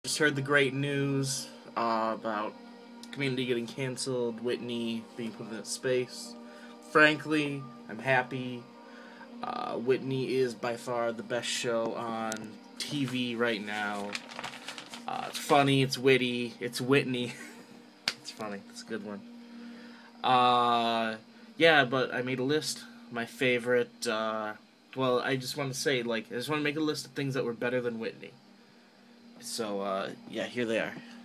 Just heard the great news about Community getting canceled, Whitney being put into space. Frankly, I'm happy. Whitney is by far the best show on TV right now. It's funny, it's witty, it's Whitney. It's funny, it's a good one. Yeah, but I made a list. My favorite, well, I just want to say, I just want to make a list of things that were better than Whitney. So, yeah, here they are.